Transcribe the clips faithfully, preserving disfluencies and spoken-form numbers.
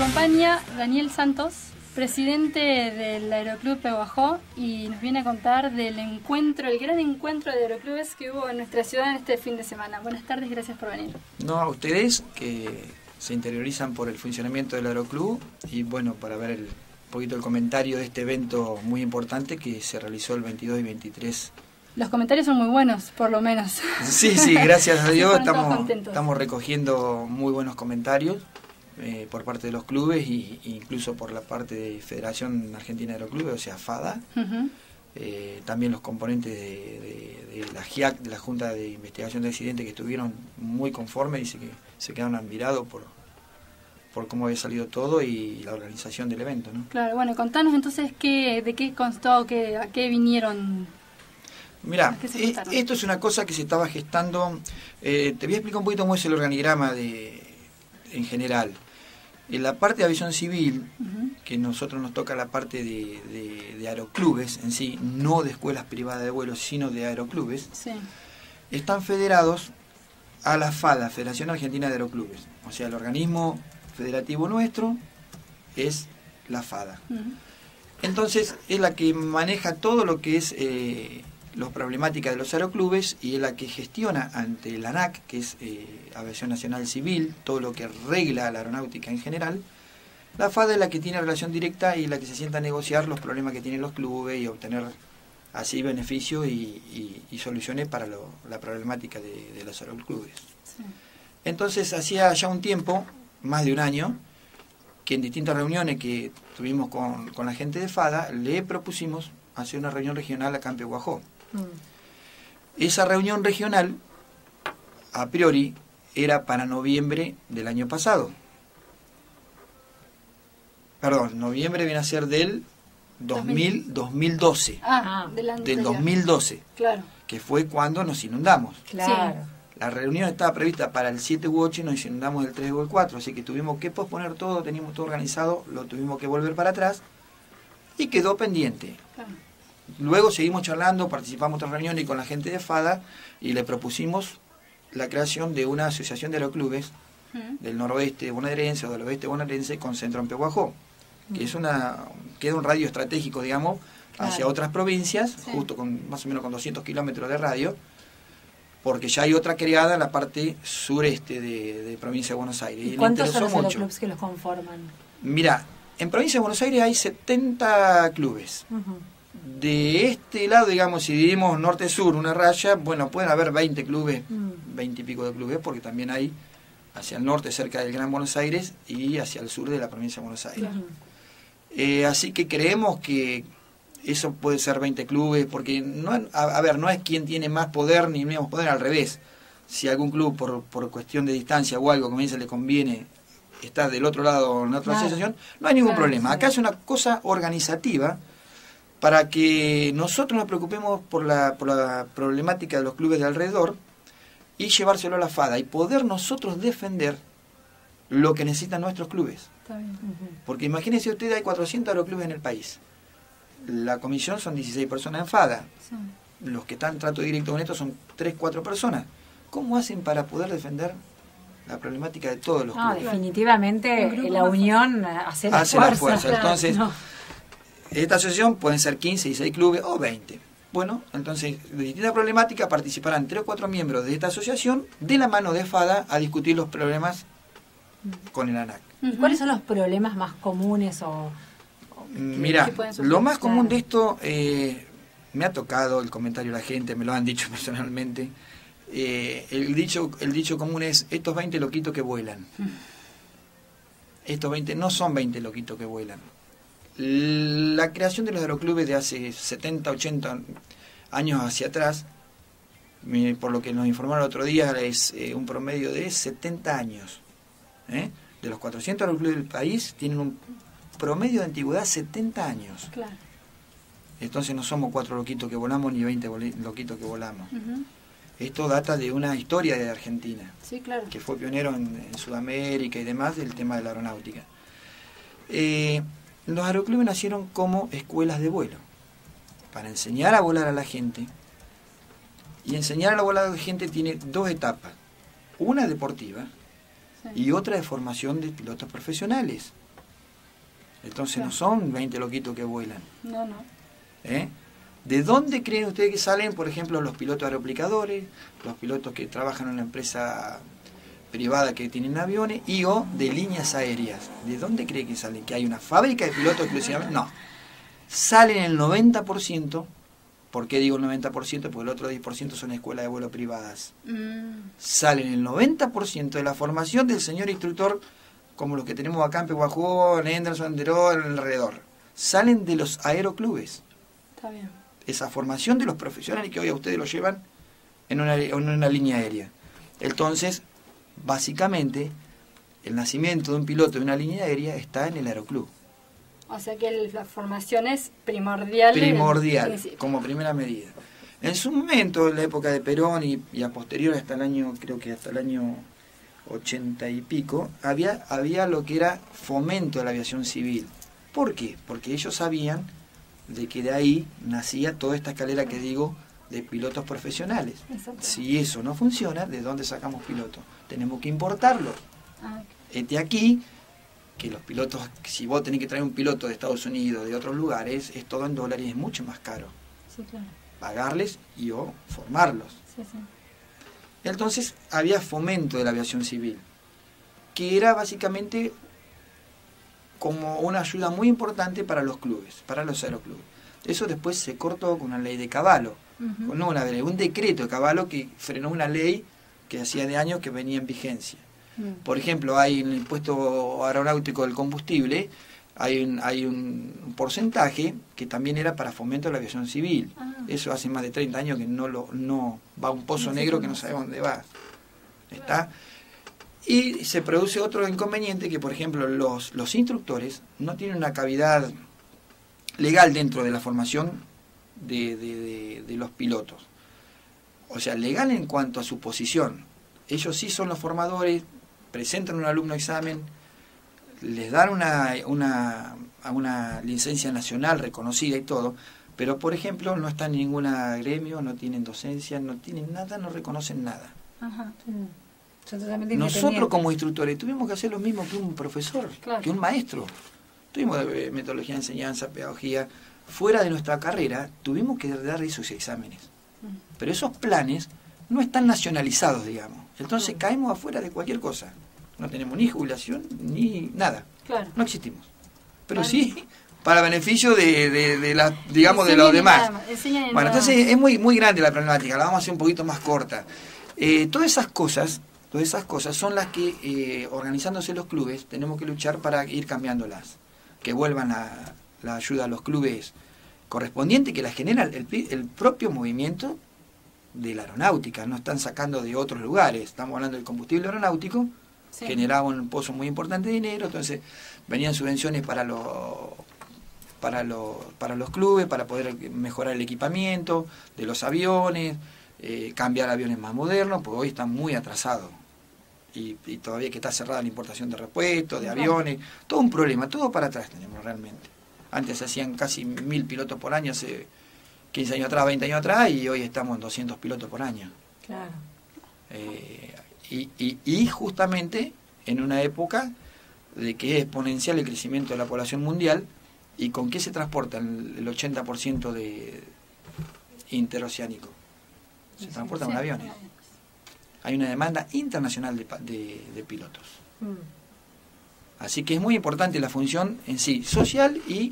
acompaña Daniel Santos, presidente del Aeroclub Pehuajó, y nos viene a contar del encuentro, el gran encuentro de aeroclubes que hubo en nuestra ciudad en este fin de semana. Buenas tardes, gracias por venir. No, a ustedes que se interiorizan por el funcionamiento del Aeroclub y bueno, para ver el, un poquito el comentario de este evento muy importante que se realizó el veintidós y veintitrés. Los comentarios son muy buenos, por lo menos. Sí, sí, gracias a Dios sí, estamos, estamos recogiendo muy buenos comentarios eh, por parte de los clubes y incluso por la parte de Federación Argentina de Aeroclubes, o sea, FADA. Uh-huh. eh, también los componentes de, de, de la G I A C, de la Junta de Investigación de Accidentes, que estuvieron muy conformes, dice que se quedaron admirados por, por cómo había salido todo y la organización del evento, ¿no? Claro, bueno, contanos entonces qué, de qué constó, qué, a qué vinieron. Mira, esto es una cosa que se estaba gestando. Eh, te voy a explicar un poquito cómo es el organigrama de, en general. En la parte de aviación civil, uh-huh. que nosotros nos toca la parte de, de, de aeroclubes en sí, no de escuelas privadas de vuelo, sino de aeroclubes, sí. Están federados a la FADA, Federación Argentina de Aeroclubes. O sea, el organismo federativo nuestro es la FADA. Uh-huh. Entonces, es la que maneja todo lo que es eh, las problemáticas de los aeroclubes y es la que gestiona ante la ANAC, que es eh, Aviación Nacional Civil, todo lo que regla la aeronáutica en general. La FADA es la que tiene relación directa y la que se sienta a negociar los problemas que tienen los clubes y obtener así beneficios y, y, y soluciones para lo, la problemática de, de los aeroclubes. Sí. Entonces, hacía ya un tiempo, más de un año, que en distintas reuniones que tuvimos con, con la gente de FADA, le propusimos hacer una reunión regional acá en Pehuajó. Mm. Esa reunión regional, a priori, era para noviembre del año pasado. Perdón, noviembre viene a ser del dos mil, dos mil doce. Ah, del, del dos mil doce. Claro. Que fue cuando nos inundamos. Claro. La reunión estaba prevista para el siete u ocho y nos inundamos el tres o el cuatro, así que tuvimos que posponer todo, teníamos todo organizado, lo tuvimos que volver para atrás y quedó pendiente. Claro. Luego seguimos charlando, participamos en reuniones con la gente de FADA y le propusimos la creación de una asociación de aeroclubes uh-huh. del noroeste bonaerense o del oeste bonaerense con centro en Pehuajó, uh-huh. que es una queda un radio estratégico, digamos, claro. hacia otras provincias, sí. justo con más o menos con doscientos kilómetros de radio, porque ya hay otra creada en la parte sureste de, de provincia de Buenos Aires. ¿Y, ¿Y cuántos son los aeroclubes que los conforman? Mira, en provincia de Buenos Aires hay setenta clubes. Uh-huh. De este lado, digamos, si dividimos norte-sur una raya, bueno, pueden haber veinte clubes, veinte y pico de clubes, porque también hay hacia el norte, cerca del Gran Buenos Aires, y hacia el sur de la provincia de Buenos Aires. Uh-huh. eh, así que creemos que eso puede ser veinte clubes, porque, no a, a ver, no es quien tiene más poder ni menos poder, al revés. Si algún club, por, por cuestión de distancia o algo, como dice, le conviene estar del otro lado en otra claro. asociación, no hay ningún claro, problema. Sí. Acá es una cosa organizativa, para que nosotros nos preocupemos por la, por la problemática de los clubes de alrededor y llevárselo a la FADA y poder nosotros defender lo que necesitan nuestros clubes. Está bien. Uh-huh. Porque imagínense ustedes, hay cuatrocientos aeroclubes en el país. La comisión son dieciséis personas en FADA. Sí. Los que están en trato directo con esto son tres, cuatro personas. ¿Cómo hacen para poder defender la problemática de todos los no, clubes? Definitivamente la unión hace la hace fuerza. La fuerza. Entonces... No. Esta asociación pueden ser quince, dieciséis clubes o veinte. Bueno, entonces, de distintas problemáticas participarán tres o cuatro miembros de esta asociación de la mano de FADA a discutir los problemas con el ANAC. ¿Y cuáles son los problemas más comunes o...? o Mira, lo más común de esto, eh, me ha tocado el comentario de la gente, me lo han dicho personalmente, eh, el, dicho, el dicho común es, estos veinte loquitos que vuelan. Estos veinte no son veinte loquitos que vuelan. La creación de los aeroclubes de hace setenta, ochenta años hacia atrás, por lo que nos informaron el otro día, es eh, un promedio de setenta años. ¿eh? De los cuatrocientos aeroclubes del país, tienen un promedio de antigüedad setenta años. Claro. Entonces no somos cuatro loquitos que volamos ni veinte loquitos que volamos. Uh-huh. Esto data de una historia de Argentina, sí, claro. que fue pionero en, en Sudamérica y demás del tema de la aeronáutica. Eh, Los aeroclubes nacieron como escuelas de vuelo, para enseñar a volar a la gente. Y enseñar a volar a la gente tiene dos etapas. Una deportiva sí. y otra de formación de pilotos profesionales. Entonces claro. no son veinte loquitos que vuelan. No, no. ¿Eh? ¿De dónde creen ustedes que salen, por ejemplo, los pilotos aeroplicadores, los pilotos que trabajan en una empresa privada que tienen aviones y o de líneas aéreas? ¿De dónde creen que salen? ¿Que hay una fábrica de pilotos exclusivamente? No. Salen el noventa por ciento. ¿Por qué digo el noventa por ciento? Porque el otro diez por ciento son escuelas de vuelo privadas. Mm. Salen el noventa por ciento de la formación del señor instructor, como los que tenemos acá en Pehuajó, en Henderson, en Deró, alrededor. Salen de los aeroclubes. Está bien. Esa formación de los profesionales que hoy a ustedes lo llevan en una, en una línea aérea. Entonces, básicamente, el nacimiento de un piloto de una línea aérea está en el aeroclub. O sea que el, la formación es primordial. Primordial, en, en, como primera medida. En su momento, en la época de Perón y, y a posterior hasta el año, creo que hasta el año ochenta y pico, había, había lo que era fomento de la aviación civil. ¿Por qué? Porque ellos sabían de que de ahí nacía toda esta escalera que digo de pilotos profesionales. Exacto. Si eso no funciona, ¿de dónde sacamos pilotos? Tenemos que importarlo. Ah, Este aquí, que los pilotos, si vos tenés que traer un piloto de Estados Unidos, de otros lugares, es todo en dólares y es mucho más caro. sí, claro. Pagarles y o formarlos. Sí, sí. Entonces había fomento de la aviación civil, que era básicamente como una ayuda muy importante para los clubes, para los aeroclubes. Eso después se cortó con una ley de Cavallo, Uh-huh. no una ley, un decreto de Cavallo que frenó una ley que hacía de años que venía en vigencia. Mm. Por ejemplo, hay en el impuesto aeronáutico del combustible, hay un, hay un porcentaje que también era para fomento de la aviación civil. Ah. Eso hace más de treinta años que no lo no va a un pozo No sé negro cómo que no es. sabe dónde va. ¿Está? Y se produce otro inconveniente que, por ejemplo, los, los instructores no tienen una cavidad legal dentro de la formación de, de, de, de los pilotos. O sea, legal en cuanto a su posición. Ellos sí son los formadores, presentan un alumno examen, les dan una, una, una licencia nacional reconocida y todo, pero por ejemplo no están en ningún gremio, no tienen docencia, no tienen nada, no reconocen nada. Ajá. Son totalmente Nosotros independientes. como instructores tuvimos que hacer lo mismo que un profesor, Claro. que un maestro. Tuvimos eh, metodología de enseñanza, pedagogía. Fuera de nuestra carrera tuvimos que dar esos exámenes. Pero esos planes no están nacionalizados, digamos. Entonces Mm. caemos afuera de cualquier cosa. No tenemos ni jubilación ni nada. Claro. No existimos. Pero Vale. sí para beneficio de, de, de la, digamos, de Enseñan los y demás. nada más, enseñan y Bueno, nada entonces más. es muy, muy grande la problemática. La vamos a hacer un poquito más corta. Eh, todas esas cosas, todas esas cosas son las que, eh, organizándose los clubes, tenemos que luchar para ir cambiándolas. Que vuelvan la, la ayuda a los clubes correspondiente, que la genera el, el propio movimiento de la aeronáutica. No están sacando de otros lugares. Estamos hablando del combustible aeronáutico. Sí. Generaba un pozo muy importante de dinero, entonces venían subvenciones para los para los para los clubes, para poder mejorar el equipamiento de los aviones, eh, cambiar aviones más modernos, porque hoy están muy atrasados y, y todavía que está cerrada la importación de repuestos, de aviones, todo un problema, todo para atrás tenemos realmente. Antes se hacían casi mil pilotos por año, hace quince años atrás, veinte años atrás, y hoy estamos en doscientos pilotos por año. Claro. Eh, Y, y, y justamente en una época de que es exponencial el crecimiento de la población mundial, y con qué se transporta el, el ochenta por ciento de interoceánico. Se transportan Sí. con aviones. Hay una demanda internacional de, pa- de, de pilotos. Mm. Así que es muy importante la función en sí, social, y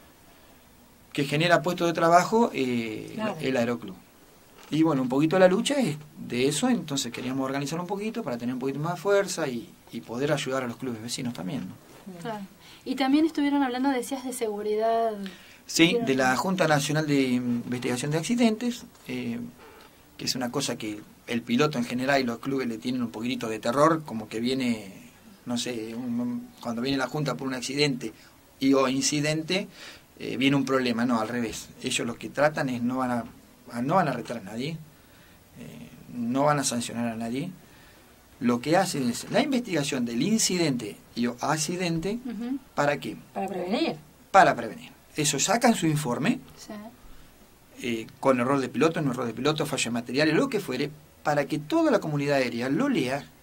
que genera puestos de trabajo eh, Claro. el aeroclub. Y bueno, un poquito la lucha es de eso, entonces queríamos organizar un poquito para tener un poquito más de fuerza y, y poder ayudar a los clubes vecinos también, ¿no? Claro. Y también estuvieron hablando, decías, de seguridad. Sí, de la Junta Nacional de Investigación de Accidentes, eh, que es una cosa que el piloto en general y los clubes le tienen un poquitito de terror, como que viene, no sé, un, cuando viene la Junta por un accidente y o incidente, eh, viene un problema. No, al revés. Ellos lo que tratan es, no van a, no van a retar a nadie, eh, no van a sancionar a nadie. Lo que hacen es la investigación del incidente y o accidente. Uh-huh. ¿Para qué? Para prevenir. Para prevenir. Eso, sacan su informe, Sí. eh, con error de piloto, no error de piloto, falla de materiales, lo que fuere, para que toda la comunidad aérea lo lea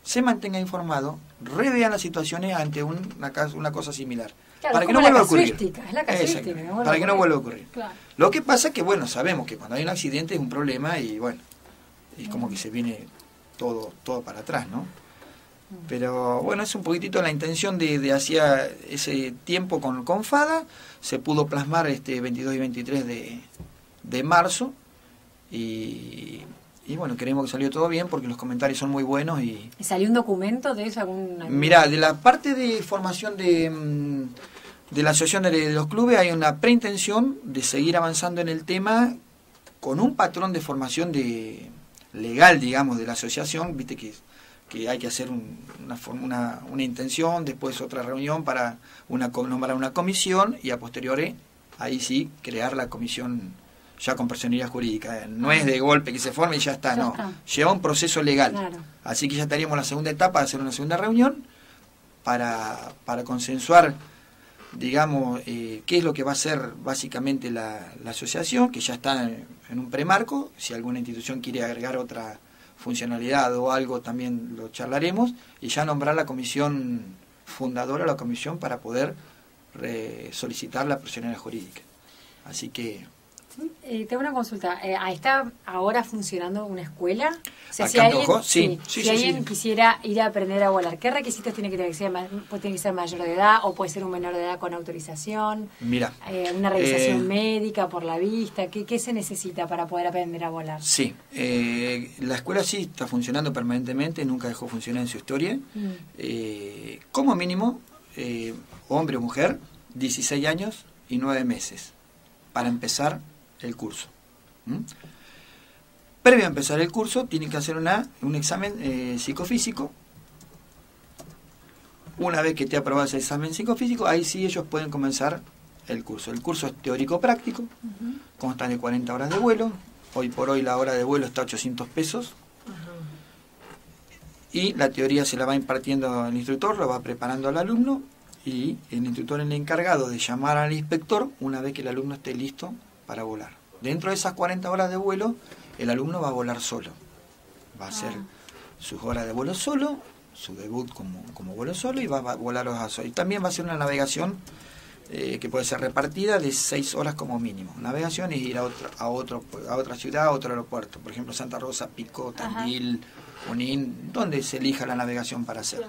se mantenga informado, revean las situaciones ante un, una, una cosa similar. Claro, para que no vuelva a ocurrir. Es la casuística, no para que no vuelva a ocurrir. Claro. Lo que pasa es que, bueno, sabemos que cuando hay un accidente es un problema y, bueno, es como que se viene todo todo para atrás, ¿no? Pero, bueno, es un poquitito la intención de, de hacía ese tiempo con, con FADA, se pudo plasmar este veintidós y veintitrés de, de marzo y... Y bueno, creemos que salió todo bien porque los comentarios son muy buenos. ¿Y ¿Y salió un documento de eso? Alguna... Mirá, de la parte de formación de, de la asociación de, de los clubes hay una preintención de seguir avanzando en el tema con un patrón de formación de legal, digamos, de la asociación. Viste que, que hay que hacer un, una, una, una intención, después otra reunión para una, nombrar una comisión y a posteriori, ahí sí, crear la comisión ya con personería jurídica. No es de golpe que se forme y ya está, ya no. Está. Lleva un proceso legal. Claro. Así que ya estaríamos en la segunda etapa de hacer una segunda reunión para, para consensuar, digamos, eh, qué es lo que va a ser básicamente la, la asociación, que ya está en, en un premarco. Si alguna institución quiere agregar otra funcionalidad o algo, también lo charlaremos. Y ya nombrar la comisión fundadora, la comisión, para poder re, solicitar la personería jurídica. Así que... Eh, tengo una consulta. Eh, ¿Está ahora funcionando una escuela? O sea, ¿Acá si en alguien, Pehuajó? Sí, sí, sí, si sí, alguien sí. quisiera ir a aprender a volar, ¿qué requisitos tiene que tener? Que ser, pues tiene que ser mayor de edad o puede ser un menor de edad con autorización? Mira, eh, ¿Una revisación eh, médica por la vista? ¿Qué, ¿Qué se necesita para poder aprender a volar? Sí, eh, la escuela sí está funcionando permanentemente, nunca dejó funcionar en su historia. Mm. Eh, como mínimo, eh, hombre o mujer, dieciséis años y nueve meses para empezar el curso. ¿Mm? Previo a empezar el curso, tienen que hacer una, un examen eh, psicofísico. Una vez que te aprobas el examen psicofísico, ahí sí ellos pueden comenzar el curso. El curso es teórico-práctico, uh-huh. Consta de cuarenta horas de vuelo. Hoy por hoy la hora de vuelo está a ochocientos pesos. Uh-huh. Y la teoría se la va impartiendo el instructor, lo va preparando al alumno, y el instructor es el encargado de llamar al inspector una vez que el alumno esté listo para volar. Dentro de esas cuarenta horas de vuelo, el alumno va a volar solo. Va a hacer ah. sus horas de vuelo solo, su debut como, como vuelo solo, y va a volar los azores. Y también va a hacer una navegación eh, que puede ser repartida de seis horas como mínimo. Navegación es ir a, otro, a, otro, a otra ciudad, a otro aeropuerto. Por ejemplo, Santa Rosa, Pico, Tandil, Junín, donde se elija la navegación para hacer.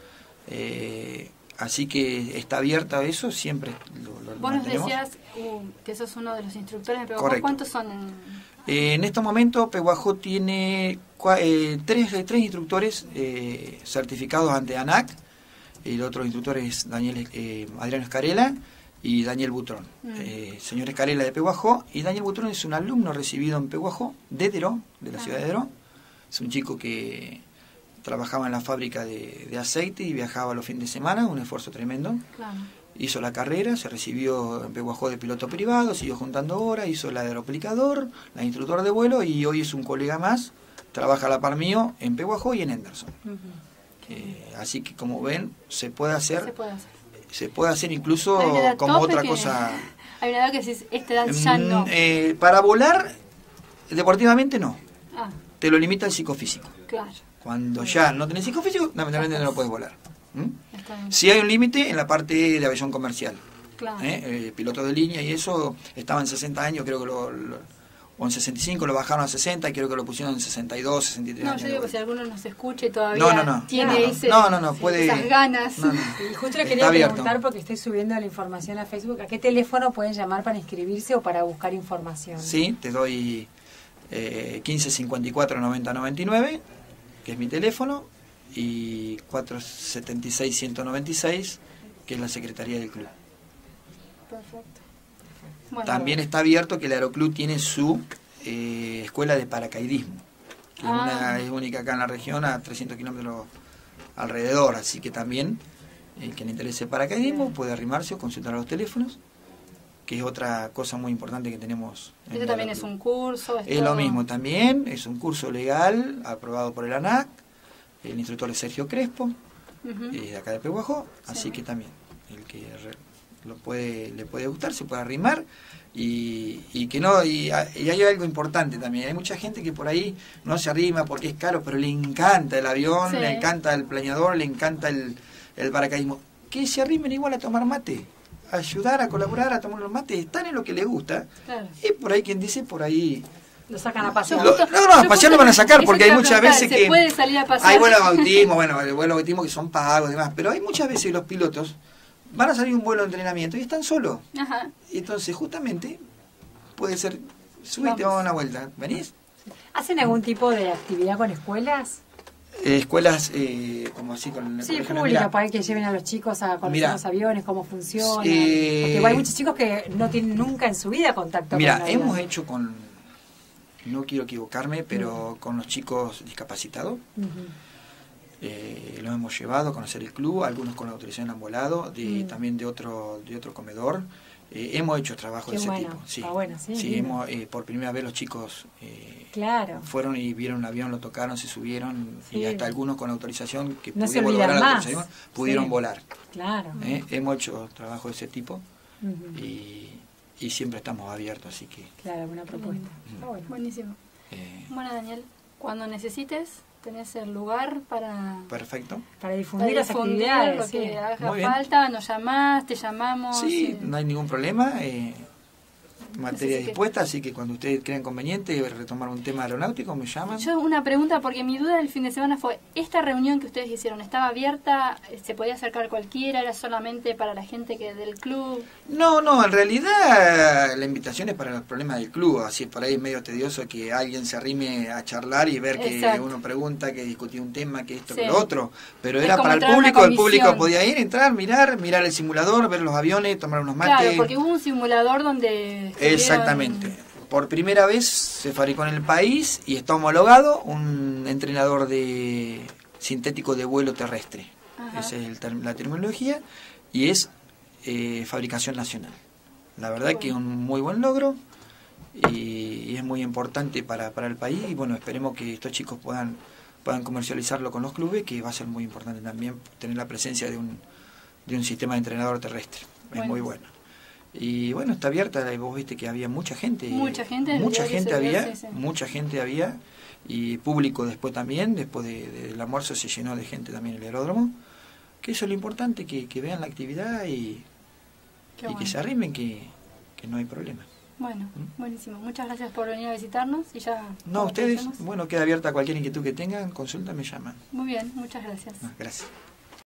Eh, Así que está abierta eso, siempre lo, lo Vos nos mantenemos. decías uh, que sos uno de los instructores de Pehuajó. ¿Cuántos son? En... Eh, en estos momentos Pehuajó tiene cua, eh, tres, tres instructores eh, certificados ante ANAC. El otro instructor es Daniel, eh, Adriano Escarela y Daniel Butrón. Mm. Eh, señor Escarela de Pehuajó, y Daniel Butrón es un alumno recibido en Pehuajó, de Deró, de la ah. ciudad de Deró. Es un chico que... trabajaba en la fábrica de, de aceite y viajaba los fines de semana, un esfuerzo tremendo. Claro. Hizo la carrera, se recibió en Pehuajó de piloto privado, siguió juntando horas, hizo la de aeroplicador, la instructor de vuelo, y hoy es un colega más, trabaja a la par mío en Pehuajó y en Henderson. Uh-huh. eh, así que, como ven, se puede hacer, se puede hacer, se puede hacer incluso como otra que, cosa. Hay una edad que si esta edad ya no. Eh, para volar, deportivamente no. Ah. Te lo limita el psicofísico. Claro. Cuando ya no tenés psicofísico, lamentablemente no lo puedes volar. ¿Mm? Sí hay un límite en la parte de aviación comercial. Claro. ¿Eh? Eh, piloto de línea y eso estaba en sesenta años, creo que lo, lo, o en sesenta y cinco lo bajaron a sesenta, y creo que lo pusieron en sesenta y dos, sesenta y tres no, años. No, yo digo que si alguno nos escuche todavía no, no, no. tiene no, no, ese, no, no, no, puede, esas ganas. No, no. Y justo le quería preguntar, porque estoy subiendo la información a Facebook, ¿a qué teléfono pueden llamar para inscribirse o para buscar información? Sí, te doy eh, quince cincuenta y cuatro noventa noventa y nueve, que es mi teléfono, y cuatrocientos setenta y seis ciento noventa y seis, que es la secretaría del club. Perfecto. Bueno, también está abierto que el Aeroclub tiene su eh, escuela de paracaidismo, que ah. es, una, es única acá en la región, a trescientos kilómetros alrededor, así que también el que le interese paracaidismo puede arrimarse o consultar los teléfonos, que es otra cosa muy importante que tenemos. ¿Eso también es un curso? Es, es lo mismo también, es un curso legal aprobado por el ANAC. El instructor es Sergio Crespo, uh-huh. eh, de acá de Pehuajó, sí. Así que también el que re, lo puede, le puede gustar, se puede arrimar. Y, y que no y, y hay algo importante también, hay mucha gente que por ahí no se arrima porque es caro, pero le encanta el avión, sí. le encanta el planeador, le encanta el, el paracaidismo, que se arrimen igual a tomar mate, a ayudar, a colaborar, a tomar los mates, están en lo que les gusta, claro. y por ahí quien dice, por ahí lo sacan a pasear. Lo, no, no, a pasear lo van a sacar porque hay muchas veces ¿se que puede salir a pasear? Hay vuelos de bautismo, bueno, vuelos de bautismo que son pagos y demás, pero hay muchas veces los pilotos van a salir un vuelo de entrenamiento y están solos. Ajá. Entonces, justamente, puede ser, subite, vamos a una vuelta. ¿Venís? ¿Hacen algún tipo de actividad con escuelas? Eh, escuelas, eh, como así, con sí, pública, para que lleven a los chicos a conocer mirá, los aviones, cómo funcionan. Eh, porque hay muchos chicos que no tienen nunca en su vida contacto mira, con Mira, hemos hecho con, no quiero equivocarme, pero uh-huh. con los chicos discapacitados. Uh-huh. Eh, lo hemos llevado a conocer el club, algunos con la autorización han volado, de, mm. también de otro de otro comedor. Eh, hemos hecho trabajo Qué de ese bueno. tipo. Sí, ah, bueno, sí, sí hemos, eh, por primera vez los chicos eh, claro. fueron y vieron un avión, lo tocaron, se subieron, sí. y hasta algunos con autorización que no pudieron, volar la autorización, pudieron sí. volar. Claro. Eh, hemos hecho trabajo de ese tipo uh-huh. y, y siempre estamos abiertos, así que... Claro, buena propuesta. Uh-huh. Bueno. Buenísimo. Eh, bueno, Daniel, cuando necesites... tenés el lugar para perfecto para difundir, para difundir las actividades, lo sí. que haga falta, nos llamás, te llamamos. Sí, eh. no hay ningún problema, eh, materia así dispuesta, que... así que cuando ustedes crean conveniente retomar un tema aeronáutico, me llaman. Yo una pregunta, porque mi duda del fin de semana fue, ¿esta reunión que ustedes hicieron estaba abierta? ¿Se podía acercar cualquiera? ¿Era solamente para la gente que del club? No, no, en realidad la invitación es para los problemas del club, así por ahí es medio tedioso que alguien se arrime a charlar y ver que Exacto. uno pregunta, que discutía un tema, que esto, sí. que lo otro, pero es era para el público, el público podía ir, entrar, mirar, mirar el simulador, ver los aviones, tomar unos mates. Claro, porque hubo un simulador donde... Exactamente. Por primera vez se fabricó en el país y está homologado un entrenador de sintético de vuelo terrestre. Ajá. Esa es el, la terminología y es eh, fabricación nacional. La verdad bueno. que es un muy buen logro y, y es muy importante para, para el país y bueno, esperemos que estos chicos puedan, puedan comercializarlo con los clubes, que va a ser muy importante también tener la presencia de un, de un sistema de entrenador terrestre. Bueno. Es muy bueno. Y bueno, está abierta, vos viste que había mucha gente. Mucha gente. Mucha gente había, sí, sí. mucha gente había. Y público después también, después de, de, del almuerzo se llenó de gente también el aeródromo. Que eso es lo importante, que, que vean la actividad y, y bueno. que se arrimen, que, que no hay problema. Bueno, ¿Mm? buenísimo. Muchas gracias por venir a visitarnos y ya... No, ustedes, bueno, queda abierta cualquier inquietud que tengan, consulta, me llaman. Muy bien, muchas gracias. No, gracias.